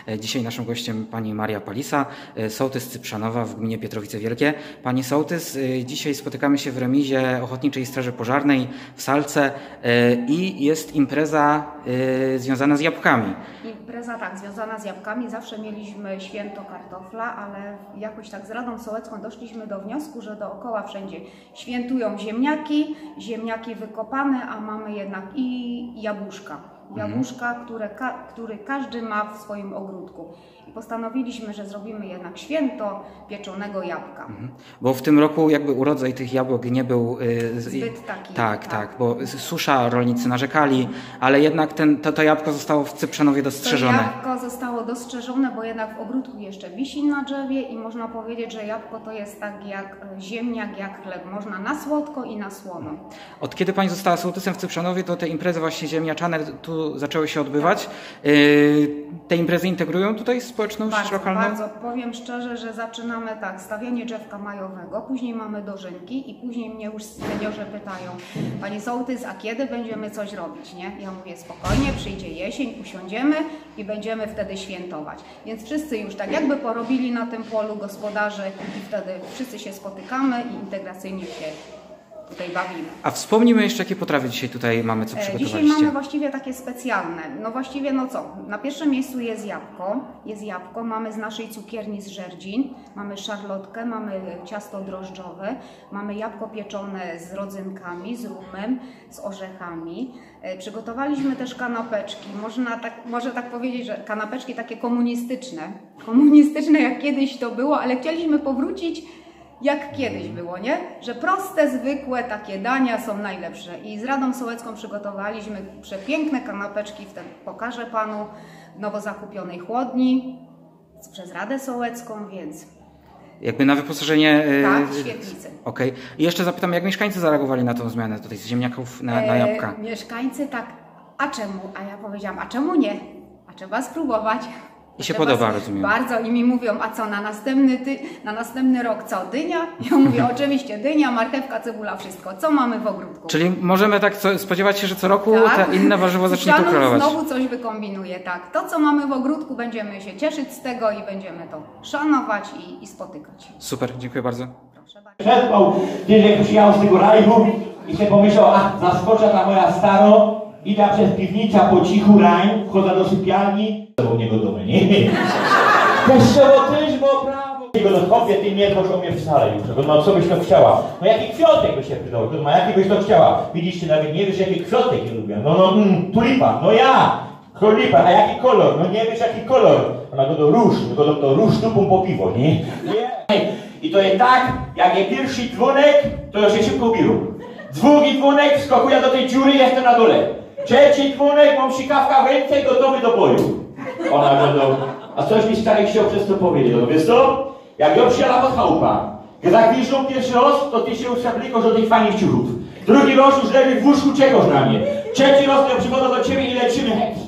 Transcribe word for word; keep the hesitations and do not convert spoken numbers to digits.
Dzisiaj naszym gościem pani Maria Palisa, sołtys Cyprzanowa w gminie Pietrowice Wielkie. Pani sołtys, dzisiaj spotykamy się w remizie Ochotniczej Straży Pożarnej w Salce i jest impreza związana z jabłkami. Impreza tak, związana z jabłkami. Zawsze mieliśmy święto kartofla, ale jakoś tak z Radą Sołecką doszliśmy do wniosku, że dookoła wszędzie świętują ziemniaki, ziemniaki wykopane, a mamy jednak i jabłuszka. Jabłuszka, które, ka który każdy ma w swoim ogródku. I postanowiliśmy, że zrobimy jednak święto pieczonego jabłka. Mhm. Bo w tym roku jakby urodzaj tych jabłek nie był yy, zbyt taki. Tak, tak, tak, bo susza, rolnicy narzekali, ale jednak ten, to, to jabłko zostało w Cyprzanowie dostrzeżone. To jabłko zostało dostrzeżone, bo jednak w ogródku jeszcze wisi na drzewie i można powiedzieć, że jabłko to jest tak jak ziemniak, jak chleb. Można na słodko i na słono. Od kiedy pani została sołtysem w Cyprzanowie, to te imprezy właśnie ziemniaczane tu zaczęły się odbywać. Yy, te imprezy integrują tutaj społeczność bardzo, lokalną? Bardzo, powiem szczerze, że zaczynamy tak, stawianie drzewka majowego, później mamy dożynki i później mnie już seniorzy pytają: Pani sołtys, a kiedy będziemy coś robić, nie? Ja mówię: spokojnie, przyjdzie jesień, usiądziemy i będziemy wtedy świętować. Więc wszyscy już tak jakby porobili na tym polu gospodarze i wtedy wszyscy się spotykamy i integracyjnie się tutaj bawimy. A wspomnimy jeszcze, jakie potrawy dzisiaj tutaj mamy, co przygotowaliście? Dzisiaj mamy właściwie takie specjalne. No właściwie no co? Na pierwszym miejscu jest jabłko. Jest jabłko. Mamy z naszej cukierni z Żerdzin. Mamy szarlotkę, mamy ciasto drożdżowe. Mamy jabłko pieczone z rodzynkami, z rumem, z orzechami. Przygotowaliśmy też kanapeczki. Można tak, może tak powiedzieć, że kanapeczki takie komunistyczne. Komunistyczne jak kiedyś to było, ale chcieliśmy powrócić jak kiedyś było, nie? Że proste, zwykłe takie dania są najlepsze. I z Radą Sołecką przygotowaliśmy przepiękne kanapeczki, wtedy pokażę Panu, w nowo zakupionej chłodni przez Radę Sołecką, więc... Jakby na wyposażenie... Tak, świetlicy. Okej. Okay. I jeszcze zapytam, jak mieszkańcy zareagowali na tą zmianę tutaj z ziemniaków na, na jabłka? E, mieszkańcy tak, a czemu? A ja powiedziałam, a czemu nie? A trzeba spróbować. I się podoba, rozumiem. Bardzo. I mi mówią: a co, na następny, ty, na następny rok co, dynia? Ja mówię: oczywiście dynia, marchewka, cebula, wszystko. Co mamy w ogródku? Czyli możemy tak co, spodziewać się, że co roku tak? te inne warzywo zacznie tu królować. Znowu coś wykombinuje, tak. To, co mamy w ogródku, będziemy się cieszyć z tego i będziemy to szanować i, i spotykać. Super, dziękuję bardzo. Proszę bardzo. Przespał, gdzieś jak przyjechał z tego rajchu i sobie pomyślał: a zaskocza ta moja staro, idę przez piwnicę po cichu rań, wchodzę do sypialni, to u niego domy, nie? Teściowo też, bo prawo. Jego do chłopie, ty nie proszą mnie wcale już. No co byś to chciała? No jaki kwiatek by się przydał? No jaki byś to chciała? Widzicie, nawet nie wiesz, jaki kwiatek nie lubię. No no, mm, tulipa, no ja! Tulipa, a jaki kolor? No nie wiesz, jaki kolor. Ona go do róż, go do, do róż tupą po piwo, nie? Nie. I to jest tak, jak jest pierwszy dzwonek, to już się szybko biło. Drugi dzwonek wskakuje do tej dziury, jestem na dole. Trzeci dzwonek, mam sikawka w ręce i gotowy do boju. Ona go do... A coś mi stary chciał przez to powiedzieć. No wiesz co? Jak ją przyjęła pod chałupa, gdy zagwiżdżą pierwszy raz, to ty się usablikasz do tych fajnych ciuchów. Drugi raz już leży w łóżku, czekasz na mnie. Trzeci raz to przychodzę do ciebie i lecimy.